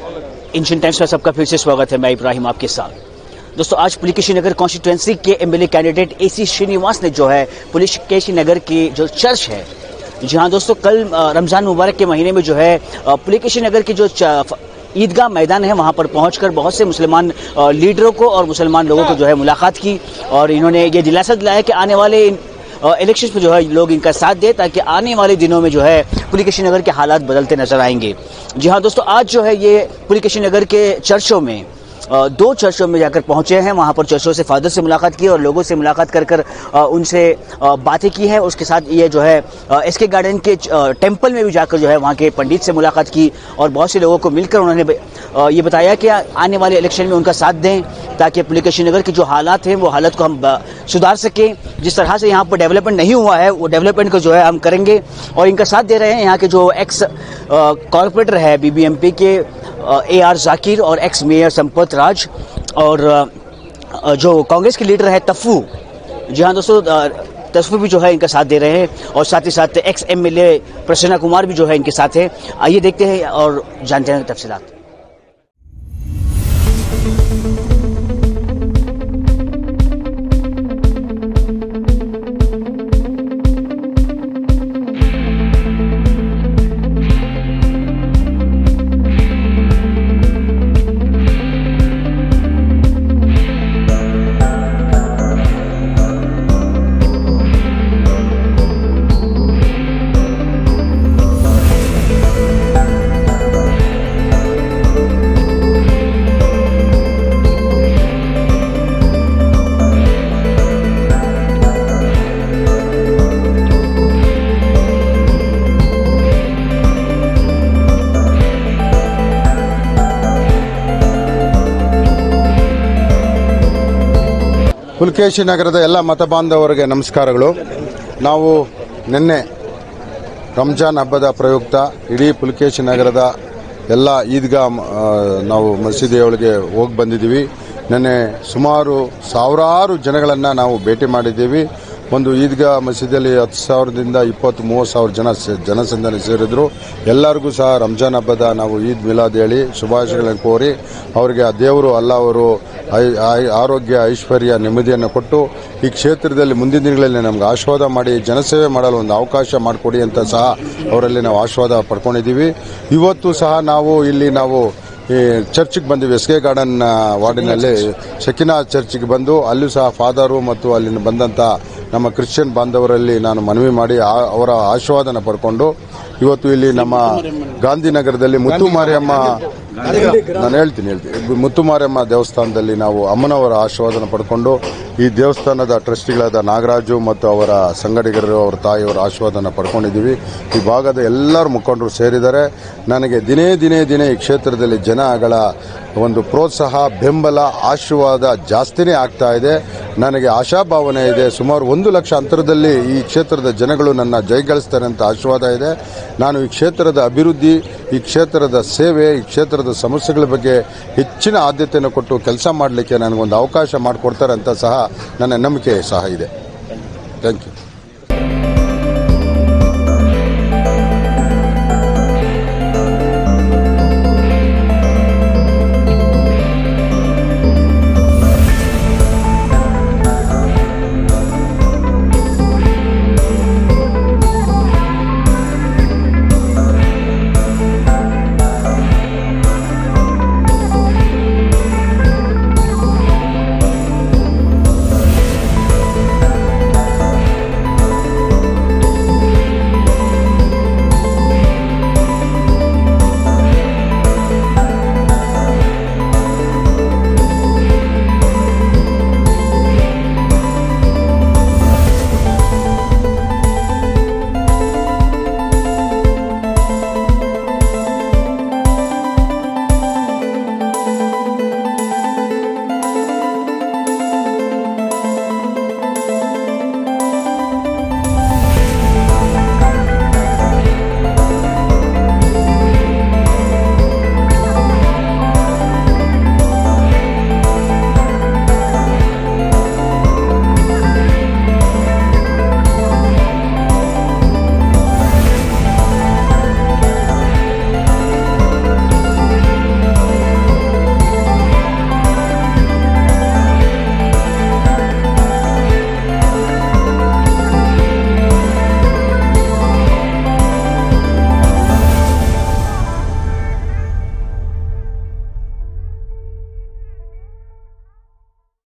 Indian times में सबका फिर से स्वागत है। मैं इब्राहिम आपके साथ। दोस्तों, आज पुलिकेशी नगर कॉन्स्टिट्यूएंसी के एमएलए कैंडिडेट एसी श्रीनिवास ने जो है पुलिकेशी नगर की जो चर्च है, जी हाँ दोस्तों, कल रमजान मुबारक के महीने में जो है पुलिकेशी नगर की जो ईदगाह मैदान है वहां पर पहुंचकर बहुत से मुसलमान लीडरों को और मुसलमान लोगों को जो है मुलाकात की और इन्होंने ये दिलासा दिलाया कि आने वाले इलेक्शन में जो है लोग इनका साथ दे ताकि आने वाले दिनों में जो है पुलिकेशी नगर के हालात बदलते नजर आएंगे। जी हाँ दोस्तों, आज जो है ये पुलिकेशी नगर के चर्चों में दो चर्चों में जाकर पहुंचे हैं। वहां पर चर्चों से फादर से मुलाकात की और लोगों से मुलाकात कर उनसे बातें की है। उसके साथ ये जो है एसके गार्डन के टेंपल में भी जाकर जो है वहां के पंडित से मुलाकात की और बहुत से लोगों को मिलकर उन्होंने ये बताया कि आने वाले इलेक्शन में उनका साथ दें ताकि पुलिकेशी नगर के जो हालात हैं वो हालत को हम सुधार सकें। जिस तरह से यहाँ पर डेवलपमेंट नहीं हुआ है वो डेवलपमेंट को जो है हम करेंगे और इनका साथ दे रहे हैं यहाँ के जो एक्स कॉर्पोरेटर है बीबीएमपी के AR जाकिर और एक्स मेयर संपत राज और जो कांग्रेस के लीडर है तफ्फू। जी हाँ दोस्तों, तफ्फू भी जो है इनका साथ दे रहे हैं और साथ ही साथ एक्स MLA प्रसन्ना कुमार भी जो है इनके साथ है। आइए देखते हैं और जानते हैं तफसीलात। ಪುಲಿಕೇಶಿ ನಗರದ ಎಲ್ಲ ಮತ ಬಾಂಧವರಿಗೆ ನಮಸ್ಕಾರಗಳು. ನಾವು ನಿನ್ನೆ ರಂಜಾನ್ ಹಬ್ಬದ ಪ್ರಯುಕ್ತ ಇಡೀ ಪುಲಿಕೇಶಿ ನಗರದ ಎಲ್ಲ ಈದ್ಗಾ ನಾವು ಮಸೀದಿಯೊಳಗೆ ಹೋಗಿ ಬಂದಿದ್ದೀವಿ. ನಿನ್ನೆ ಸುಮಾರು ಸಾವಿರಾರು ಜನಗಳನ್ನು ನಾವು ಭೇಟಿ ಮಾಡಿದ್ದೀವಿ. ಒಂದು ಈದ್ಗಾ ಮಸೀದಿಯಲ್ಲಿ 10,000ದಿಂದ 20-30,000 ಜನಸಂದಣಿ ಸೇರಿದ್ರು. ಎಲ್ಲರಿಗೂ ಸಹ ರಂಜಾನ್ ಹಬ್ಬದ ನಾವು ಈದ್ ಮಿಲಾದ್ ಹೇಳಿ ಶುಭಾಶಯಗಳನ್ನು ಕೋರಿ ಅವರಿಗೆ ಆ ದೇವರು ಅಲ್ಲಾಹರು ಆರೋಗ್ಯ ಐಶ್ವರ್ಯ ನೆಮ್ಮದಿಯನ್ನು ಕೊಟ್ಟು ಈ ಕ್ಷೇತ್ರದಲ್ಲಿ ಮುಂದಿನ ದಿನಗಳಲ್ಲಿ ನಮಗೆ ಆಶೀರ್ವಾದ ಮಾಡಿ ಜನಸೇವೆ ಮಾಡಲು ಒಂದು ಅವಕಾಶ ಮಾಡಿಕೊಡಿ ಅಂತ ಸಹ ಅವರಲ್ಲಿ ನಾವು ಆಶೀರ್ವಾದ ಪಡ್ಕೊಂಡಿದ್ದೀವಿ. ಇವತ್ತು ಸಹ ನಾವು ಇಲ್ಲಿ ಈ ಚರ್ಚ್ಗೆ ಬಂದಿವಿ. ಎಸ್ಕೆ ಗಾರ್ಡನ್ ವಾರ್ಡಿನಲ್ಲಿ ಶಕಿನಾ ಚರ್ಚ್ಗೆ ಬಂದು ಅಲ್ಲೂ ಸಹ ಫಾದರು ಮತ್ತು ಅಲ್ಲಿನ ಬಂದಂಥ ನಮ್ಮ ಕ್ರಿಶ್ಚಿಯನ್ ಬಾಂಧವರಲ್ಲಿ ನಾನು ಮನವಿ ಮಾಡಿ ಅವರ ಆಶೀರ್ವಾದನ ಪಡ್ಕೊಂಡು ಇವತ್ತು ಇಲ್ಲಿ ನಮ್ಮ ಗಾಂಧಿನಗರದಲ್ಲಿ ಮುತ್ತುಮಾರಿಯಮ್ಮ ಮುತ್ತುಮಾರಿಯಮ್ಮ ದೇವಸ್ಥಾನದಲ್ಲಿ ನಾವು ಅಮ್ಮನವರ ಆಶೀರ್ವಾದನ ಪಡ್ಕೊಂಡು ಈ ದೇವಸ್ಥಾನದ ಟ್ರಸ್ಟಿಗಳಾದ ನಾಗರಾಜು ಮತ್ತು ಅವರ ಸಂಗಡಿಗರು ಅವರ ತಾಯಿಯವರ ಆಶೀರ್ವಾದನ ಪಡ್ಕೊಂಡಿದ್ದೀವಿ. ಈ ಭಾಗದ ಎಲ್ಲರೂ ಮುಖಂಡರು ಸೇರಿದ್ದಾರೆ. ನನಗೆ ದಿನೇ ಈ ಕ್ಷೇತ್ರದಲ್ಲಿ ಜನಗಳ ಒಂದು ಪ್ರೋತ್ಸಾಹ ಬೆಂಬಲ ಆಶೀರ್ವಾದ ಜಾಸ್ತಿನೇ ಆಗ್ತಾ ಇದೆ. ನನಗೆ ಆಶಾಭಾವನೆ ಇದೆ. ಸುಮಾರು 1 ಲಕ್ಷ ಅಂತರದಲ್ಲಿ ಈ ಕ್ಷೇತ್ರದ ಜನಗಳು ನನ್ನ ಜಯಗಳಿಸ್ತಾರೆ ಅಂತ ಆಶೀರ್ವಾದ ಇದೆ. ನಾನು ಈ ಕ್ಷೇತ್ರದ ಅಭಿವೃದ್ಧಿ, ಈ ಕ್ಷೇತ್ರದ ಸೇವೆ, ಈ ಕ್ಷೇತ್ರದ ಸಮಸ್ಯೆಗಳ ಬಗ್ಗೆ ಹೆಚ್ಚಿನ ಆದ್ಯತೆಯನ್ನು ಕೊಟ್ಟು ಕೆಲಸ ಮಾಡಲಿಕ್ಕೆ ನನಗೊಂದು ಅವಕಾಶ ಮಾಡಿಕೊಡ್ತಾರೆ ಅಂತ ಸಹ ನನ್ನ ನಂಬಿಕೆ ಸಹ ಇದೆ. Thank you.